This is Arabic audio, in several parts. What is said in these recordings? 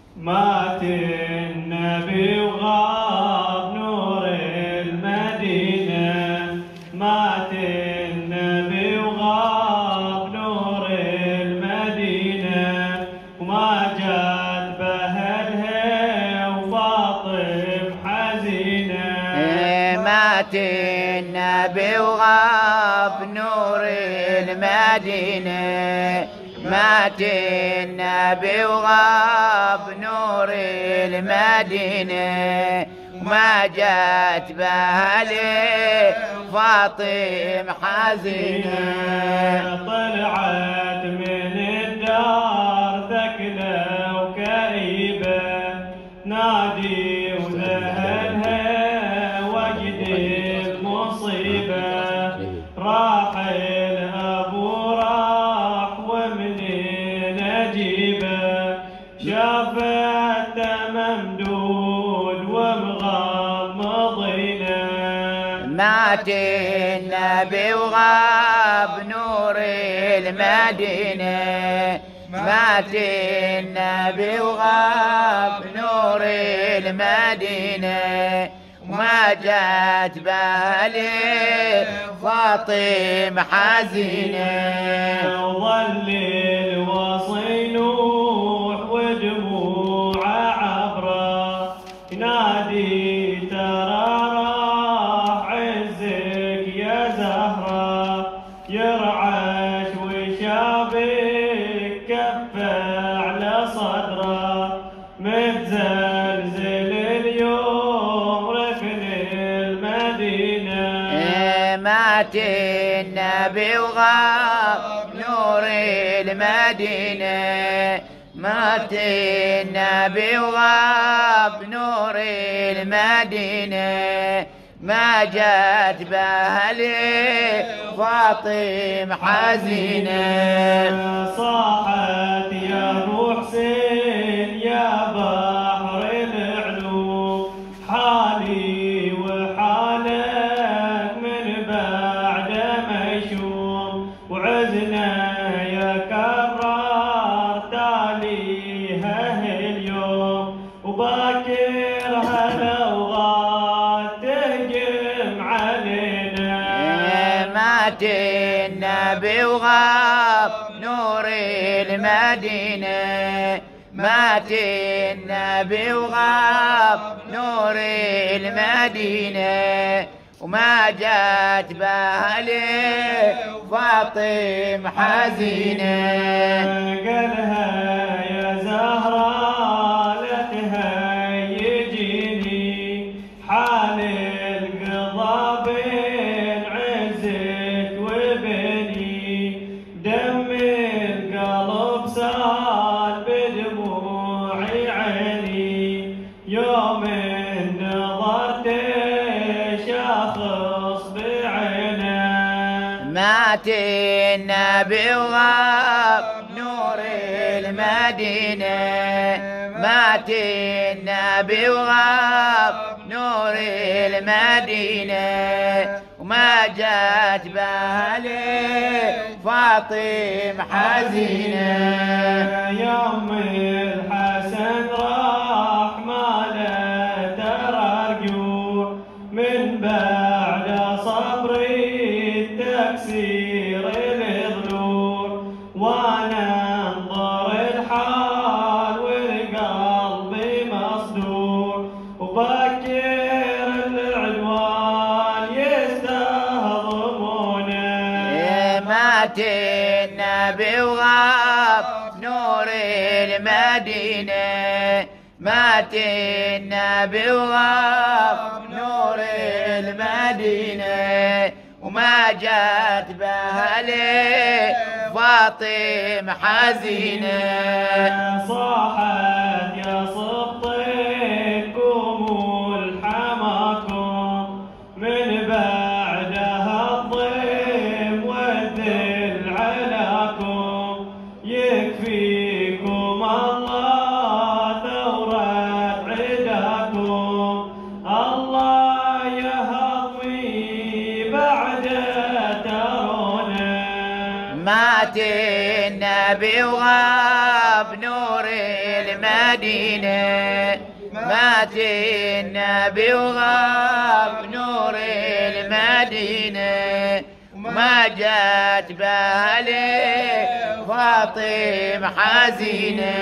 مات النبي وغاب نور المدينة، مات النبي وغاب نور المدينة، وما جات بأهلها وفاطم حزينة. مات النبي وغاب نور المدينة، مات النبي وغاب نور المدينة، وما جات بأهله فاطم حزينة. طلعت من الدار ثكلة وكئيبة، نادي وذهلها وجد المصيبة، راح الأبو راح ومنين أجيبه، شافته ممدود ومغمضينه. مات النبي وغاب نور المدينة، مات النبي وغاب نور المدينة، وما جات بالي فاطم حزينة. وظل الوصي نوح ودموعه عبره، ينادي ترى راح عزك يا زهره، يرعش وشابك كفه على صدره، متزلزل اليوم ركن المدينه. مات النبي وغاب نور المدينة، مات النبي وغاب نور المدينة، ما جات بأهله فاطم حزينة. صاحت يا ابو حسين يا بحر العلوم، حالي وحالك من بعد مشوم، وعزنا يا كرار تاليها اليوم، وباكرها لو غاد تهجم علينا. مات النبي وغاب نور المدينة، مات النبي وغاب نور المدينة، وما جات بأهله فاطم حزينة. قالها يا زهراء لا تهيجيني، حال القضا بين عزك وبيني، دم القلب سال بدموعي عيني، يوم نظرت شخص بعينه. مات النبي وغاب نور المدينة، مات النبي وغاب نور المدينة، وما جات بأهله فاطم حزينة. يوم الحسن راح ما له ترى رجوع، من بعد صبري تكسير الضلوع، وانا انظر الحال والقلب مصدوع، وبكر العدوان يستهضمونه. مات النبي وغاب نور المدينة، مات النبي وغاب نور المدينة، وما جات بأهله فاطم حزينة. صاحت يا صبطين قوموا لحماكم، من بعدها الضيم والذل علاكم، يكفيكم الله ثورة عداكم، الله يهضمي بعد ترونه. مات النبي وغاب نور المدينة مات النبي وغاب نور المدينة وما جات بالي فاطمة حزينة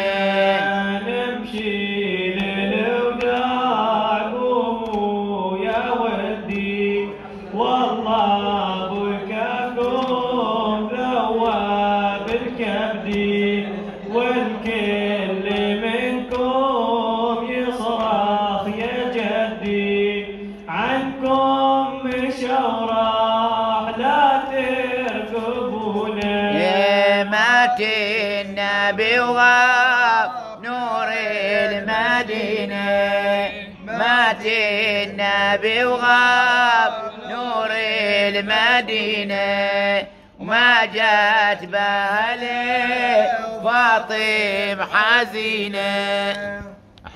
نمشي للوداع قوموا يا ودي والله بركاكم ذواب الكبدي والكل منكم يصرخ يا جدي عنكم مشورة لا تركبونا مات النبي وغاب نور المدينة مات النبي وغاب نور المدينة وما جات بالي فاطمة حزينة